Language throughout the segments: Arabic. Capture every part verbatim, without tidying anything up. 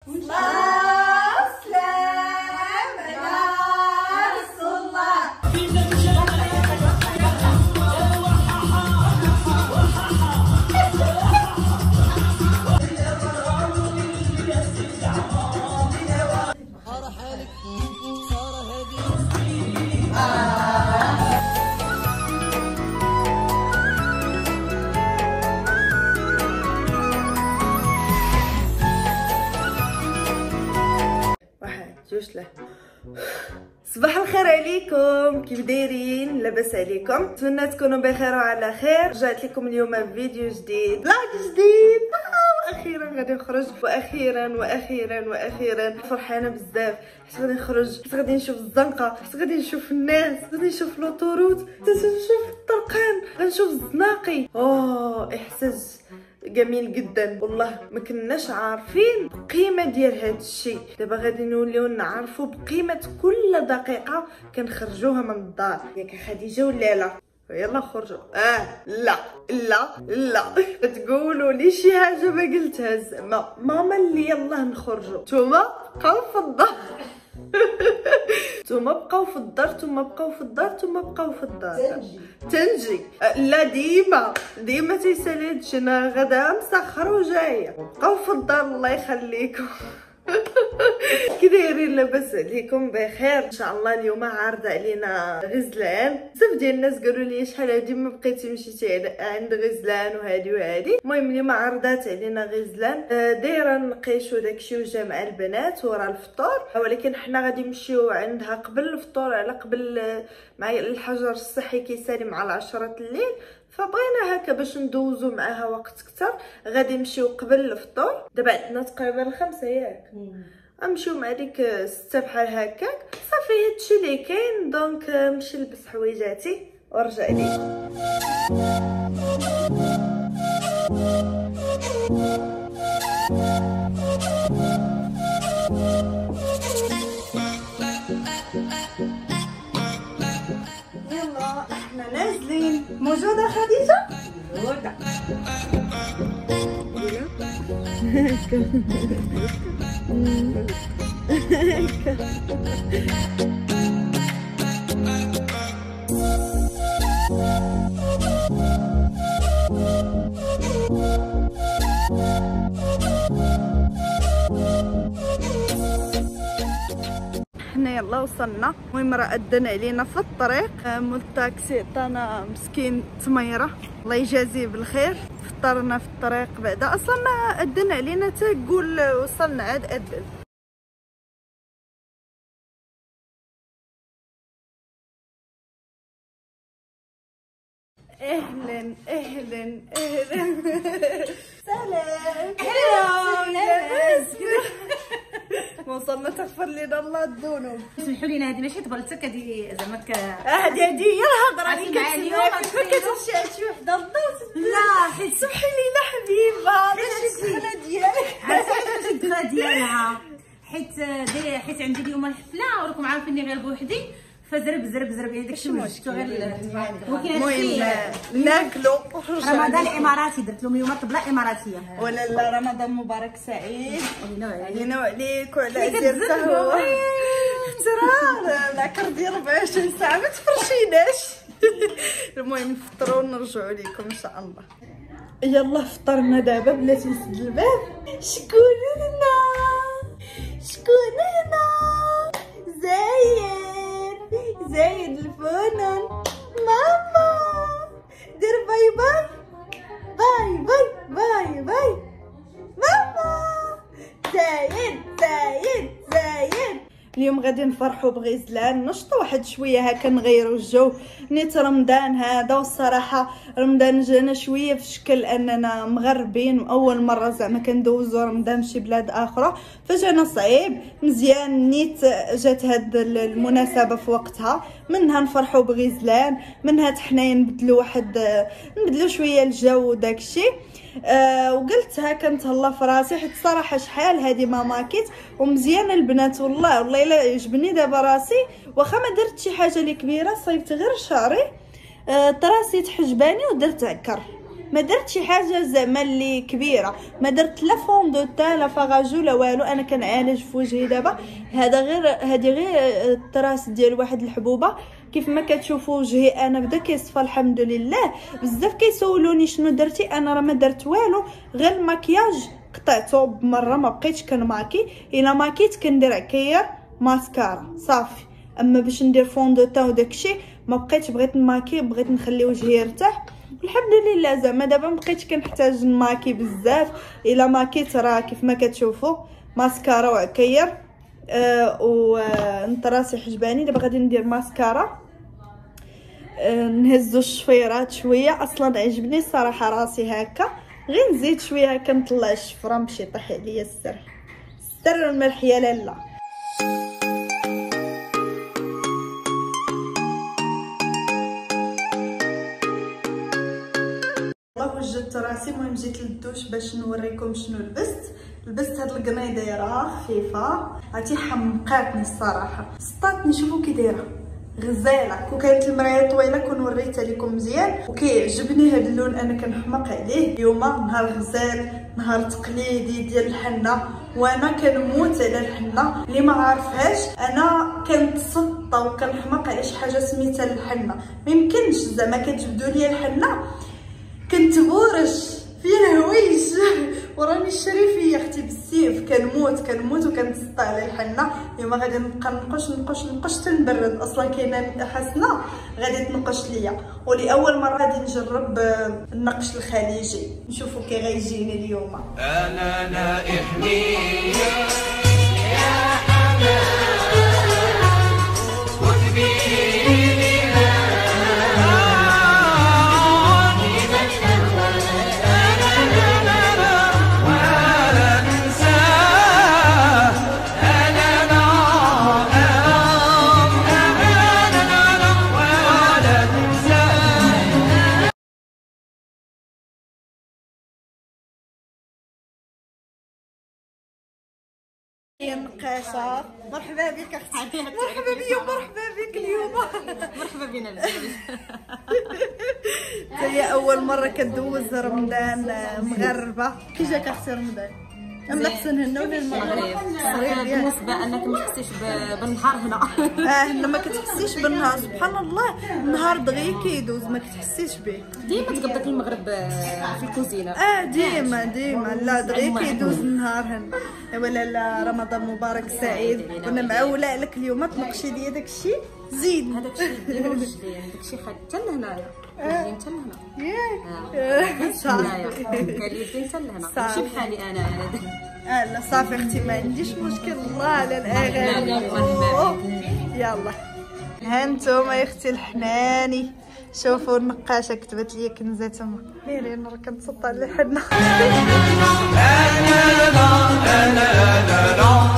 صباح الخير عليكم، كيف دايرين؟ لاباس عليكم؟ نتمنى تكونوا بخير وعلى خير. رجعت لكم اليوم بفيديو جديد، فلوج جديد. آه واخيرا غادي نخرج، واخيرا واخيرا واخيرا فرحانه بزاف. حيت غادي نخرج، حيت غادي نشوف الزنقه، حيت غادي نشوف الناس، غادي نشوف لوطوروت، حتى نشوف الطرقان، غنشوف الزناقي. اوه احساس جميل جدا والله. ما كناش عارفين القيمه ديال هذا الشيء، دابا غادي نوليو نعرفوا بقيمه كل دقيقه كنخرجوها من الدار. ياك خديجه ولا لا؟ يلا خرجوا. اه لا لا لا تقولوا لي شي حاجه ما قلتها زعما ماما اللي يلا نخرجوا، نتوما بقاو في الدار. نتوما بقاو في الدار، نتوما بقاو في الدار، نتوما بقاو في الدار. تنجي تنجي لا ديما ديما تيسالي هادشي. انا غدا مسخر وجايه، بقاو في الدار الله يخليكم. كي دايرين؟ لاباس عليكم بخير ان شاء الله. اليوم عارضه علينا غزلان. بزاف ديال الناس قالوا لي شحال هادي ما بقيتي مشيتي عند غزلان وهادي وهادي. المهم اليوم عرضات علينا غزلان، دايره نقيشو داكشي وجا مع البنات ورا الفطور، ولكن حنا غادي نمشيو عندها قبل الفطور، على قبل مع الحجر الصحي كيسالي مع العشرة الليل، فبغينا هكا باش ندوزو معاها وقت كتر. غادي نمشيو قبل الفطور، دابا عندنا تقريبا الخمسة ياك، نمشيو مع ديك ستة بحال هكاك. صافي هادشي اللي كاين. دونك نمشي نلبس حويجاتي ورجع ليكم. يلا احنا نازلين. موجودة خديجة؟ موجودة. حنا يلا وصلنا. المهم راه أذن علينا في الطريق، مول الطاكسي عطانا مسكين تميره الله يجازيه بالخير. فطرنا في الطريق بعدا، اصلا ما أذن علينا تقول وصلنا عاد أذن. اهلا اهلا اهلا. سلام. هلو لاباس؟ وصلنا، تغفر لنا الله الذنوب. سمحوا لينا هذه ماشي طبلتك، هذه زعما ك هذه هديه الهضره اللي مع اليوم كتمشي شي وحده للدار. لا حيت سمحي لينا حبيبه، ماشي الدخله ديالك. عرفتي الدخله ديالها، حيت حيت عندي اليوم الحفله وراكم عارفيني غير بوحدي، فزرب زرب زرب يعني داكشي مشكل غير. المهم ناكلو رمضان الاماراتي، درت لهم اليوم طبله اماراتيه. ولا لا، رمضان مبارك سعيد علينا وعليك وعلى عزيز القهوه. اختراع العكر ديال أربعة وعشرين ساعه ما تفرشيناش. المهم نفطروا ونرجعوا لكم ان شاء الله. يلا فطرنا دابا، بلاتي نسد الباب. شكون هنا؟ شكون هنا؟ زايد زايد الفنان. ماما دير باي باي باي باي باي باي. ماما زايد زايد زايد. اليوم غادي نفرحوا بغزلان، نشطوا واحد شويه هكا، نغيروا الجو. نيت رمضان هذا، والصراحه رمضان جانا شويه في شكل اننا مغربين، واول مره زعما كندوزو رمضان شي بلاد اخرى، فجانا صعيب. مزيان نيت جات هاد المناسبه في وقتها، منها نفرحوا بغزلان، منها حنايا نبدلوا واحد نبدلوا شويه الجو وداكشي. أه وقلت هكا نتهلا في راسي، حيت الصراحه شحال هذه ما ماكيت ومزيانه البنات. والله والله الا يعجبني دابا راسي، واخا ما درت شي حاجه اللي كبيره، صيبت غير شعري، أه طراسيت حجباني ودرت عكر. ما درت شي حاجه زعما اللي كبيره، ما درت لا فون دو تان لا فاغاجو لا والو. انا كنعالج في وجهي دابا، هذا غير هذه غير التراس ديال واحد الحبوبه. كيف ما كتشوفوا وجهي انا بدا كيصفى الحمد لله. بزاف كيسولوني شنو درتي، انا راه ما درت والو، غير المكياج قطعته بمره، ما بقيتش كنماكي. الا ماكيت كندير عكير ماسكارا صافي، اما باش ندير فون دو تان وداكشي ما بقيتش، بغيت نماكي، بغيت نخلي وجهي يرتاح الحمد لله. زعما دابا مبقيتش كنحتاج نماكي بزاف. الا ماكيت راه كيف ما كتشوفوا ماسكارا وعكير أه ونطراسي حجباني. دابا غادي ندير ماسكارا أه نهزو الشفيرات شويه، اصلا عجبني الصراحه راسي هكا، غير نزيد شويه هكا نطلع الشفره نمشي طيح عليا السر السر الملح يا لاله. وجدت راسي. المهم جيت للدوش باش نوريكم شنو لبست. لبست هاد القنيديره خفيفه، عرفتي حمقاتني الصراحه، سطاتني. شوفوا كي دايره غزاله. كون كانت المرايه طويله كون وريتها لكم مزيان. وكيعجبني هاد اللون، انا كنحماق عليه. اليوم نهار غزال، نهار تقليدي ديال الحنه، وانا كنموت على الحنه. اللي ما عارفهاش انا كنتسطى وكنحماق على شي حاجه سميتها الحنه. ما يمكنش زعما كتجبدوا لي الحنه كنت بورش فيها هويش وراني الشريفيه اختي بالسيف. كنموت كنموت وكنتسطى على الحنه. اليوم غادي نبقى نقش نقش نقش تنبرد. اصلا كاينه حسنه غادي تنقش ليا، ولاول مره غادي نجرب النقش الخليجي، نشوفوا كي غيجيني اليوم. انا نائحني يا حمام يا نقاشه. مرحبا بك اختي. مرحبا بيا ومرحبا بك اليوم. مرحبا بنا الجميع. هي اول مره كدوز رمضان مغربه. كي جاك اختي رمضان؟ اما حسن هنا ولا المغرب؟ بالنسبه انك ما تحسيش بالنهار هنا. اه هنا ما كتحسيش بالنهار، سبحان الله. النهار دغيا كيدوز ما كتحسيش به. ديما تقضيك المغرب في الكوزينه. اه ديما ديما لا دغيا كيدوز النهار هنا. ولا لا رمضان مبارك سعيد. كنا معوله عليك اليوم تنقشي ليا داكشي زيد. هذاك الشيء ديالو داكشي خد حتى لهنايا. جايين حتى لهنا. ياك صافي كان لي حتى لهنا. ماشي بحالي انا هذا. اه لا صافي اختي ما عنديش مشكل. الله على الاغاني. يلا ها نتوما يا اختي الحناني. شوفوا النقاشه كتبت لي كنزه تما. ميري انا راه كنتسطى على الحنه. انا لا انا لا لا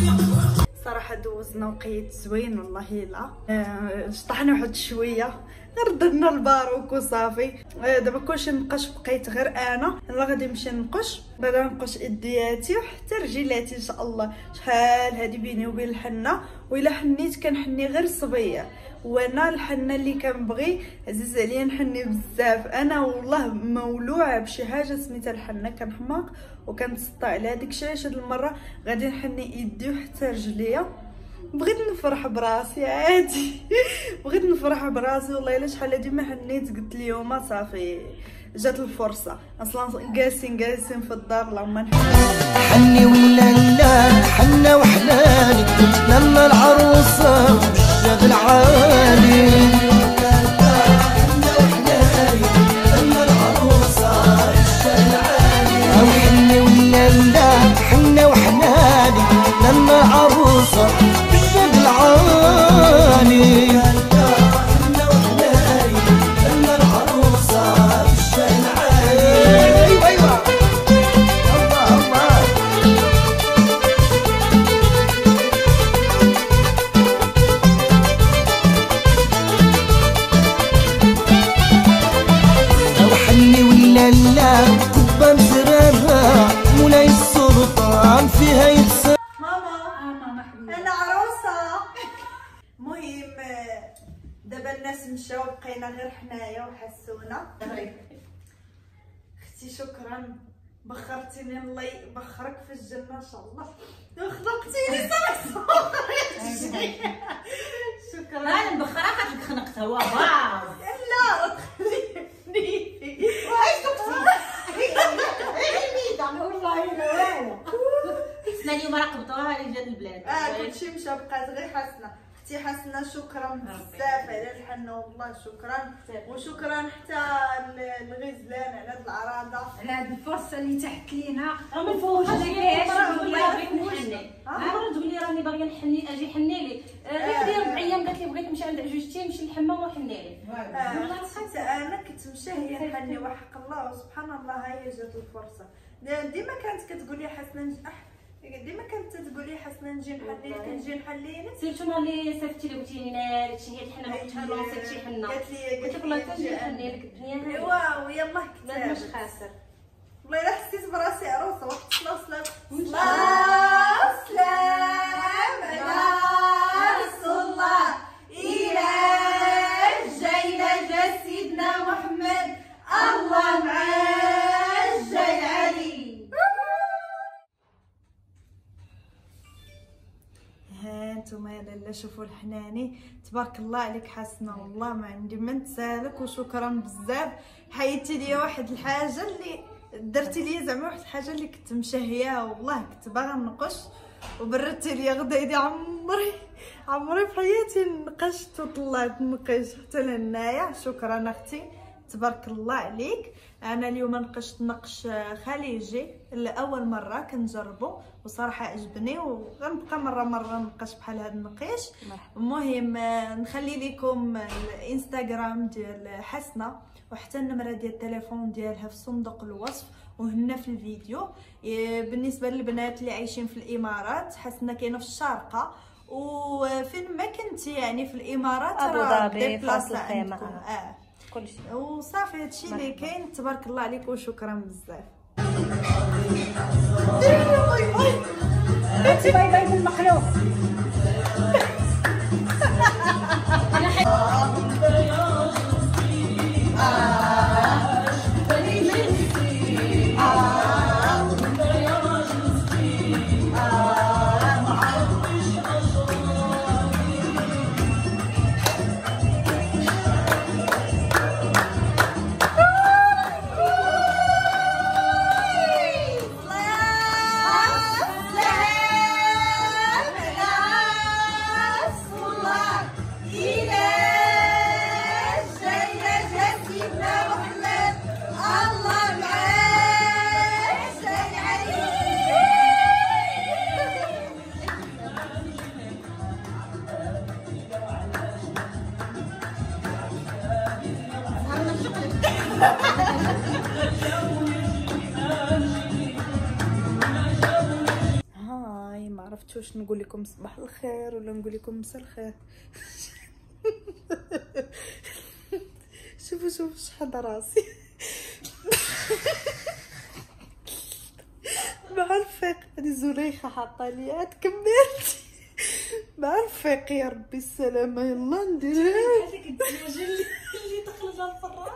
دوزنا وقيت زوين والله. لا شطحنا واحد شويه غير درنا الباروك وصافي. دابا كلشي نقش، بقيت غير انا انا غادي نمشي نقش. بعدا نقش ادياتي وحتى رجيلاتي ان شاء الله. شحال هادي بيني وبين الحنه، وإلا حنيت كنحني غير صبيه، وانا الحنه اللي كنبغي عزيز عليا نحني بزاف. انا والله مولوعه بشي حاجه سميتها الحنه، كنحماق وكنتسطى على هذيك الشيء. هاد المره غادي نحني يدي وحتى رجليا. بغيت نفرح براسي عادي بغيت نفرح براسي والله. الا شحال هادي ما حنيت، قلت اليوم صافي جات الفرصه. اصلا جالسين جالسين في الدار اللهم نحن حني ولا لا حنا وحناني لما العروسه والشغل عالي. حني ولا لا حنا وحناني لما العروسه بالشغل عالي. فيها يتسا ماما انا عروسه. المهم دابا الناس مشاو، بقينا غير حنايا وحسونا. اختي شكرا، بخرتيني، الله يبخرك في الجنه ان شاء الله. خنقتيني شكرا. انا مبخراك هاك خنقت هو واو. لا تخليني واش دقتي والله لا والو. حسنا اليوم راقبتوها اللي جات البلاد. اه كلشي مشى، بقات غير حسنه. اختي حسنه شكرا بزاف على الحنه والله شكرا. وشكرا حتى الغزلان على هاد العراضه، على هاد الفرصه اللي تحت لينا. ما نفوقش ليش والله بغيت نحني. عمرها تقول لي راني باغيه نحني اجي حني لي. غير ديال ربع ايام قالت لي بغيت نمشي عند عجوجتي، نمشي للحمام وحني لي. والله حتى انا كنت مشاهيه نحني وحق الله وسبحان الله هي جات الفرصه. ديما كانت كتقول لي حسنه ديما كانت تقول لي حسنه نجي نحلي لك نجي نحلي لك. سيرتو نهار اللي صيفطتي لي قلتي لي ناري هادشي هي الحنه، ما كنتش لونسيت شي حنه. قالت لي قلت لك والله تجي نحني لك الدنيا هادي. ايوا ويلاه كنت ماش خاسر. والله الا حسيت براسي عروسه. واحد الصلاه والسلام الله سلام على رسول الله. الى جاينا جا سيدنا محمد الله معاه جاي علي. ها نتوما يا لاله شوفوا الحناني تبارك الله عليك حسنه. والله ما عندي ما نسالك وشكرا بزاف. حيدتي لي واحد الحاجه اللي درتي لي، زعما واحد الحاجه اللي كنت مشهياها والله كنت باغا نقش، وبردتي لي غدا يدي. عمري عمري في حياتي نقشت وطلعت نقش حتى لهنايا. شكرا اختي تبارك الله عليك. انا اليوم نقشت نقش خليجي لاول مره كنجربو وصراحه عجبني، وغنبقى مره مره نقش بحال هذا النقيش. المهم نخلي لكم الانستغرام ديال حسنه وحتى النمره ديال التليفون ديالها في صندوق الوصف وهنا في الفيديو. بالنسبه للبنات اللي عايشين في الامارات، حسنه كاينه في الشارقه، وفين ما كنتي يعني في الامارات ابو ظبي فاس الخيمه. اه كلشي وصافي هادشي اللي كاين. تبارك الله عليك وشكرا بزاف. انت باي باي بالمقلوب. هاي ما عرفتش واش نقول لكم صباح الخير ولا نقول لكم مساء الخير. شوفوا شوفوا شحال راسي مع الفيق. هذه زليخه حاطه لي عاد كملت مع الفيق. يا ربي السلامه. يلا ندير هذيك الدجاجه اللي دخلت على الفراغ.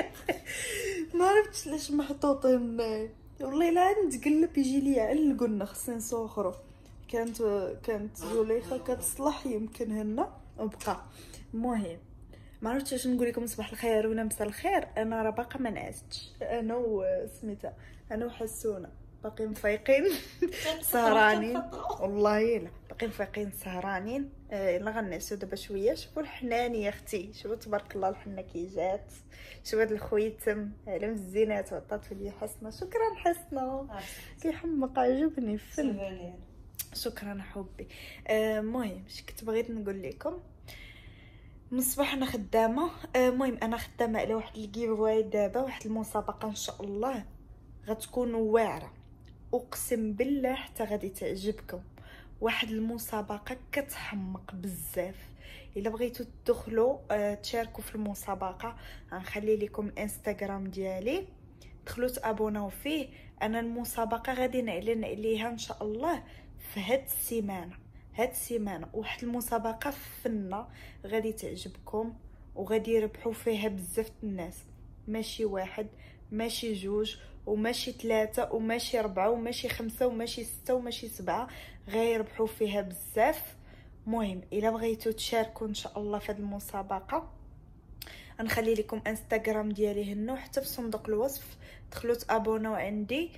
ما عرفتش علاش محطوطين هنايا والله. لا نتقلب يجي لي علق قلنا خصني نسوخرو. كانت كانت زليخه كتصلح يمكن هنا وبقى. المهم ما عرفتش اش نقول لكم. صباح الخير ولا مساء الخير. انا راه باقا ما نعستش. انا وسميتها انا وحسونه باقيين فايقين سهرانين والله. لا باقيين فايقين سهرانين. يلا غنعسوا دابا شويه. شوفوا الحنان يا اختي. شوفوا تبارك الله الحنه كي جات. شوفوا هاد الخويتم على مزينات وعطات لي حسنه. شكرا حسنه كيحمق عجبني الفيلم. شكرا حبي. المهم اش كنت بغيت نقول لكم. من الصباح انا خدامه. المهم انا خدامه على واحد الكيفواي دابا. واحد المسابقه ان شاء الله غتكون واعره. اقسم بالله حتى غادي تعجبكم. واحد المسابقه كتحمق بزاف. الا بغيتو تدخلوا أه تشاركوا في المسابقه غنخلي لكم الانستغرام ديالي. دخلوا تابوناو فيه. انا المسابقه غادي نعلن عليها ان شاء الله في هاد السيمانه. هاد السيمانه واحد المسابقه فنه غادي تعجبكم وغادي يربحوا فيها بزاف الناس. ماشي واحد ماشي جوج وماشي ثلاثة وماشي أربعة وماشي خمسة وماشي ستة وماشي سبعة. غيربحوا فيها بزاف. مهم الا بغيتو تشاركوا ان شاء الله في هذه المسابقه غنخلي لكم انستغرام ديالي هنا وحتى في صندوق الوصف. دخلوا تابوناو عندي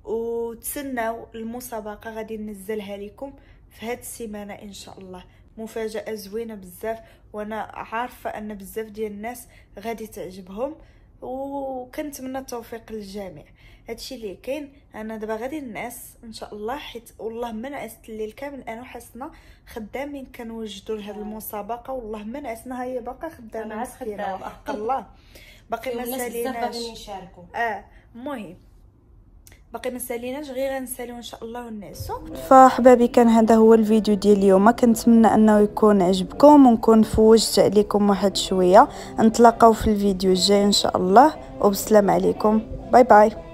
وتسناو المسابقه غادي ننزلها لكم في هذه السيمانه ان شاء الله. مفاجاه زوينه بزاف وانا عارفه ان بزاف ديال الناس غادي تعجبهم وكنتمنى التوفيق للجميع. هادشي اللي كاين. انا دابا غادي نعس ان شاء الله حيت والله ما نعست الليل كامل. انا وحسنا خدامين كنوجدوا لهاد المسابقه والله ما نعسنا. هي باقا خدامه مسكينه وحق الله باقي ما ساليناش. اه المهم باقي ما ساليناش غير غنساليو ان شاء الله ونعسو. فاحبابي كان هذا هو الفيديو ديال اليوم. كنتمنى انه يكون عجبكم ونكون فوجت عليكم واحد شويه. نتلاقاو في الفيديو الجاي ان شاء الله وبسلام عليكم. باي باي.